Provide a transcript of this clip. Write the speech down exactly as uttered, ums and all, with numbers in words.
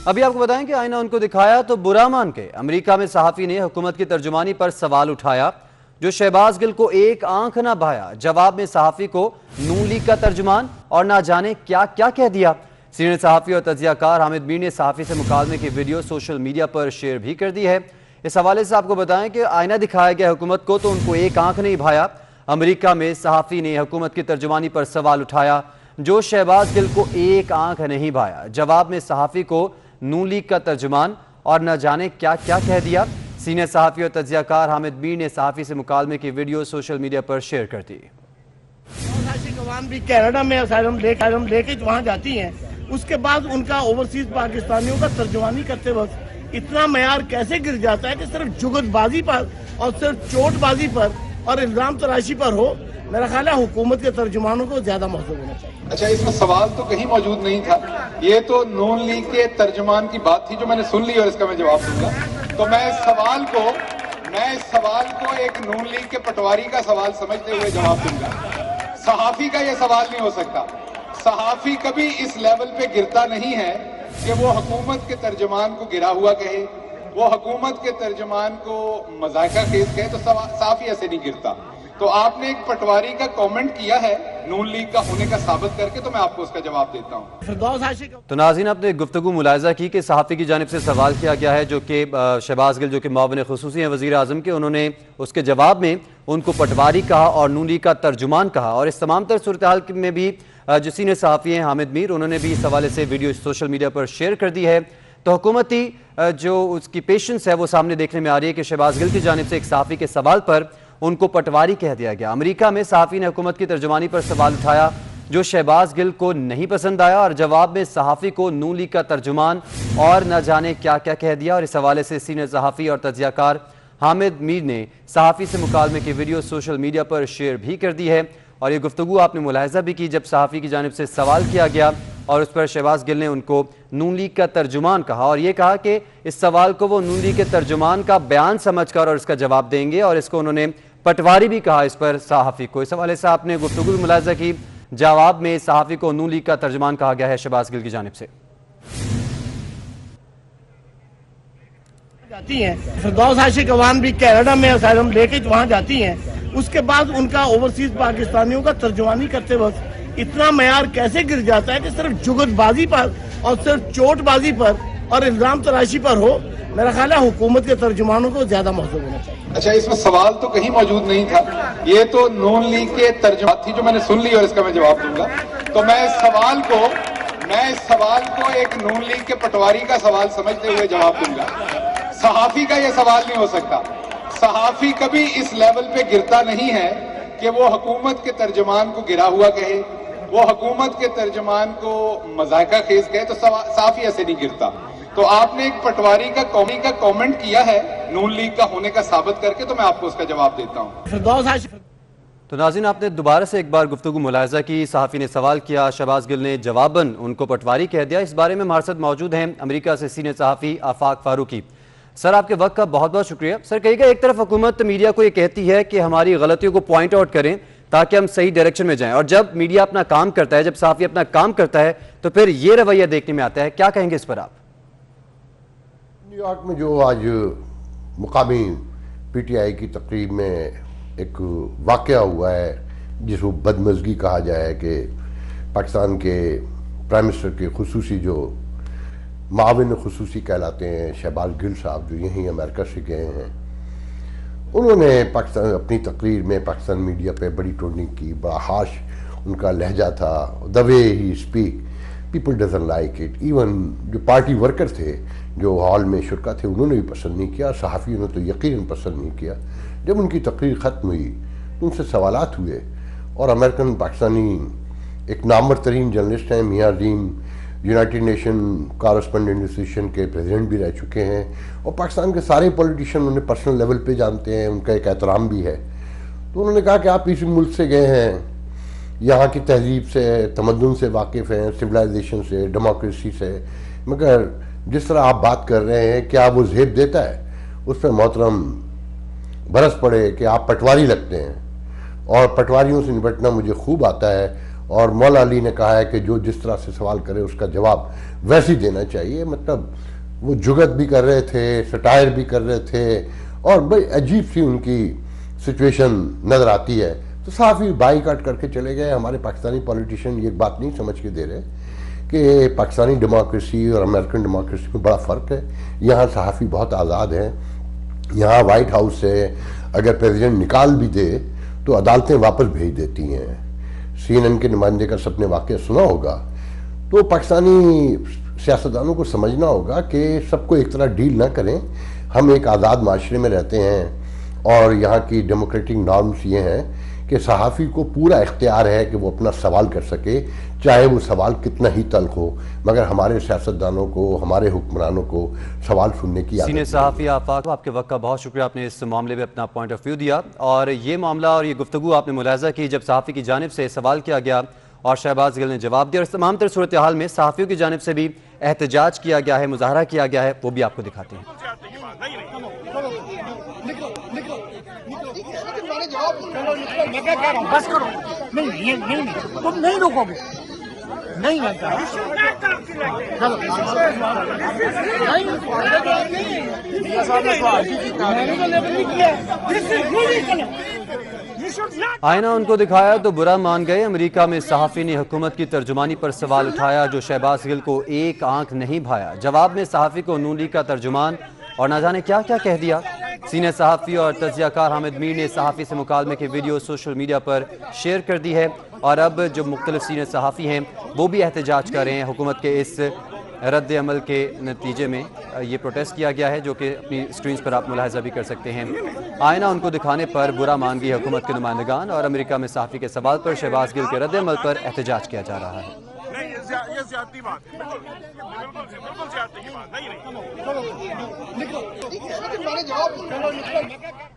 ابھی آپ کو بتائیں کہ آئینہ ان کو دکھایا تو برا مان کے امریکہ میں صحافی نے حکومت کی ترجمانی پر سوال اٹھایا، جو شہباز گل کو ایک آنکھ نہ بھایا۔ جواب میں صحافی کو نون لیگ کا ترجمان اور نہ جانے کیا کیا کہہ دیا۔ سینئر صحافی اور تجزیہ کار حامد میر نے صحافی سے مکالمے کی ویڈیو سوشل میڈیا پر شیئر بھی کر دی ہے۔ اس حوالے سے آپ کو بتائیں کہ آئینہ دکھایا گیا حکومت کو تو ان کو ایک آنکھ نہیں بھایا۔ امریکہ میں صحافی نے حکومت کی ترجمانی پر سوال اٹھایا، جو شہباز گل کو ایک آنکھ نہیں بھایا۔ جواب میں صحافی کو نون لیگ کا ترجمان اور نہ جانے کیا کیا کہہ دیا۔ سینئر صحافی اور تجزیہ کار حامد میر نے صحافی سے مکالمے کی ویڈیو سوشل میڈیا پر شیئر کر دی۔ عوام بھی کینیڈا میں اسائلم لے کے وہاں جاتی ہیں، اس کے بعد ان کا اوورسیز پاکستانیوں کا ترجمانی کرتے وقت اتنا معیار کیسے گر جاتا ہے کہ صرف جگت بازی پر اور صرف چوٹ بازی پر اور الزام تراشی پر ہو۔ میرا خیال ہے حکومت کے ترجمانوں کو زیادہ محسوس ہونا چاہیے۔ اچھا، اس میں سوال تو کہیں موجود نہیں تھا، یہ تو نون لیگ کے ترجمان کی بات تھی جو میں نے سن لی اور اس کا میں جواب دوں گا۔ تو میں اس سوال کو میں اس سوال کو ایک نون لیگ کے پٹواری کا سوال سمجھتے ہوئے جواب دوں گا۔ صحافی کا یہ سوال نہیں ہو سکتا۔ صحافی کبھی اس لیول پہ گرتا نہیں ہے کہ وہ حکومت کے ترجمان کو گرا ہوا کہے، وہ حکومت کے ترجمان کو مذائقہ خیز کہے، تو صحافی ایسے نہیں گرتا۔ تو آپ نے ایک پٹواری کا کومنٹ کیا ہے نون لیگ کا ہونے کا ثابت کر کے، تو میں آپ کو اس کا جواب دیتا ہوں۔ تو ناظرین، آپ نے گفتگو ملاحظہ کی کہ صحافی کی جانب سے سوال کیا گیا ہے جو کہ شہباز گل جو کہ معاون خصوصی ہیں وزیر اعظم کے، انہوں نے اس کے جواب میں ان کو پٹواری کہا اور نون لیگ کا ترجمان کہا۔ اور اس تمام تر صورتحال میں بھی جو سینئر صحافی ہیں حامد میر، انہوں نے بھی اس حوالے سے ویڈیو سوشل میڈیا پر شیئر کر دی ہے۔ تو حکومتی جو اس کی پیشنس ہے وہ سامنے دیکھنے میں آ رہی ہے کہ شہباز گل کی جانب سے ایک صحافی کے سوال پر ان کو پٹواری کہہ دیا گیا۔ امریکہ میں صحافی نے حکومت کی ترجمانی پر سوال اٹھایا جو شہباز گل کو نہیں پسند آیا، اور جواب میں صحافی کو نون لیگ کا ترجمان اور نہ جانے کیا کیا کہہ دیا۔ اور اس حوالے سے سینئر صحافی اور تجزیہ کار حامد میر نے صحافی سے مکالمے کی ویڈیو سوشل میڈیا پر شیئر بھی کر دی ہے۔ اور یہ گفتگو آپ نے ملاحظہ بھی کی جب صحافی کی جانب سے سوال کیا گیا اور اس پر شہباز گل نے ان کو نون لیگ کا ترجمان کہا، اور یہ کہا کہ اس سوال کو وہ نون لیگ کے ترجمان کا بیان سمجھ کر اور اس کا جواب دیں گے، اور اس کو انہوں نے پٹواری بھی کہا اس پر صحافی کو۔ اس حوالے سے آپ نے گفتگو ملاحظہ کی، جواب میں صحافی کو نون لیگ کا ترجمان کہا گیا ہے شہباز گل کی جانب سے۔ جاتی ہیں فردوس عاشق عوام بھی کینیڈا میں اسائلم لے کے وہاں جاتی ہیں، اس کے بعد ان کا اوورسیز پاکستانیوں کا ترجمانی کرتے وقت اتنا معیار کیسے گر جاتا ہے کہ صرف جگت بازی پر اور صرف چوٹ بازی پر اور الزام تراشی پر ہو۔ میرا خیال ہے حکومت کے ترجمانوں کو زیادہ محسوس ہونا چاہیے۔ اچھا، اس میں سوال تو کہیں موجود نہیں تھا، یہ تو نون لیگ کے ترجمان تھی جو میں نے سن لی اور اس کا میں جواب دوں گا۔ تو میں اس سوال کو میں اس سوال کو ایک نون لیگ کے پٹواری کا سوال سمجھتے ہوئے جواب دوں گا۔ صحافی کا یہ سوال نہیں ہو سکتا۔ صحافی کبھی اس لیول پہ گرتا نہیں ہے کہ وہ حکومت کے ترجمان کو گرا ہوا کہے، وہ حکومت کے ترجمان کو مذائقہ خیز کہے، تو صحافی ایسے نہیں گرتا۔ تو آپ نے ایک پٹواری کا قومی کا کومنٹ کیا ہے نون لیگ کا ہونے کا ثابت کر کے، تو میں آپ کو اس کا جواب دیتا ہوں۔ تو ناظرین، آپ نے دوبارہ سے ایک بار گفتگو ملاحظہ کی، صحافی نے سوال کیا، شہباز گل نے جواباً ان کو پٹواری کہہ دیا۔ اس بارے میں ہمارے ساتھ موجود ہیں امریکہ سے سینئر صحافی آفاق فاروقی۔ سر، آپ کے وقت کا بہت بہت شکریہ۔ سر، کہیے گا، ایک طرف حکومت میڈیا کو یہ کہتی ہے کہ ہماری غلطیوں کو پوائنٹ آؤٹ کریں تاکہ ہم صحیح ڈائریکشن میں جائیں، اور جب میڈیا اپنا کام کرتا ہے، جب صحافی اپنا کام کرتا ہے تو پھر یہ رویہ دیکھنے میں آتا ہے۔ کیا کہیں گے اس پر آپ؟ نیو یارک میں جو آج مقامی پی ٹی آئی کی تقریب میں ایک واقعہ ہوا ہے جس کو بدمزگی کہا جائے کہ پاکستان کے پرائم منسٹر کے خصوصی جو معاون خصوصی کہلاتے ہیں شہباز گل صاحب، جو یہیں امریکہ سے گئے ہیں، انہوں نے پاکستان اپنی تقریر میں پاکستان میڈیا پہ بڑی ٹوننگ کی، بڑا ہارش ان کا لہجہ تھا، the way he speak people doesn't like it. Even جو پارٹی ورکر تھے جو ہال میں شرکا تھے انہوں نے بھی پسند نہیں کیا، صحافیوں نے تو یقیناً پسند نہیں کیا۔ جب ان کی تقریر ختم ہوئی تو ان سے سوالات ہوئے، اور امریکن پاکستانی ایک نامور ترین جرنلسٹ ہیں Mian Azeem, United Nation correspondent association کے پریزیڈنٹ بھی رہ چکے ہیں، اور پاکستان کے سارے پولیٹیشین انہیں پرسنل لیول پہ جانتے ہیں، ان کا ایک احترام بھی ہے۔ تو انہوں نے کہا کہ آپ اسی ملک سے گئے ہیں، یہاں کی تہذیب سے، تمدن سے واقف ہیں، سویلائزیشن سے، ڈیموکریسی سے، مگر جس طرح آپ بات کر رہے ہیں کیا وہ زیب دیتا ہے؟ اس پہ محترم برس پڑے کہ آپ پٹواری لگتے ہیں، اور پٹواریوں سے نپٹنا مجھے خوب آتا ہے، اور مولا علی نے کہا ہے کہ جو جس طرح سے سوال کرے اس کا جواب ویسے ہی دینا چاہیے. مطلب وہ جگت بھی کر رہے تھے, سٹائر بھی کر رہے تھے, اور بڑی عجیب سی ان کی سچویشن نظر آتی ہے. تو صحافی بائی کاٹ کر کے چلے گئے. ہمارے پاکستانی پولیٹیشین یہ بات نہیں سمجھ کے دے رہے کہ پاکستانی ڈیموکریسی اور امریکن ڈیموکریسی میں بڑا فرق ہے. یہاں صحافی بہت آزاد ہیں. یہاں وائٹ ہاؤس سے اگر پریزیڈنٹ نکال بھی دے تو عدالتیں واپس بھیج دیتی ہیں. سی این این کے نمائندے کا سب نے واقعہ سنا ہوگا. تو پاکستانی سیاستدانوں کو سمجھنا ہوگا کہ سب کو ایک طرح ڈیل نہ کریں. ہم ایک آزاد معاشرے میں رہتے ہیں اور یہاں کی ڈیموکریٹک نارمز یہ ہیں کہ صحافی کو پورا اختیار ہے کہ وہ اپنا سوال کر سکے, چاہے وہ سوال کتنا ہی تلخ ہو. مگر ہمارے سیاستدانوں کو, ہمارے حکمرانوں کو سوال سننے کی عادت سینئر صحافی آفاق, آپ کے وقت کا بہت شکریہ. آپ نے اس معاملے میں اپنا پوائنٹ آف ویو دیا, اور یہ معاملہ اور یہ گفتگو آپ نے ملاحظہ کی جب صحافی کی جانب سے سوال کیا گیا اور شہباز گل نے جواب دیا. اور اس تمام تر صورتحال میں صحافیوں کی جانب سے بھی احتجاج کیا گیا ہے, مظاہرہ کیا گیا ہے, وہ بھی آپ کو دکھاتے ہیں. بس کرو, نہیں نہیں تم نہیں روکو گے, نہیں آئینہ ان کو دکھایا تو برا مان گئے. امریکہ میں صحافی نے حکومت کی ترجمانی پر سوال اٹھایا جو شہباز گل کو ایک آنکھ نہیں بھایا. جواب میں صحافی کو نون لیگ کا ترجمان اور نہ جانے کیا کیا کہہ دیا. سینئر صحافی اور تجزیہ کار حامد میر نے صحافی سے مکالمے کی ویڈیو سوشل میڈیا پر شیئر کر دی ہے, اور اب جو مختلف سینئر صحافی ہیں وہ بھی احتجاج کر رہے ہیں. حکومت کے اس رد عمل کے نتیجے میں یہ پروٹیسٹ کیا گیا ہے جو کہ اپنی اسکرینز پر آپ ملاحظہ بھی کر سکتے ہیں. آئینہ ان کو دکھانے پر برا مان گئی حکومت کے نمائندگان, اور امریکہ میں صحافی کے سوال پر شہباز گل کے رد عمل پر احتجاج کیا جا رہا ہے. یہ زیادتی بات ہے, بالکل زیادتی کی بات نہیں.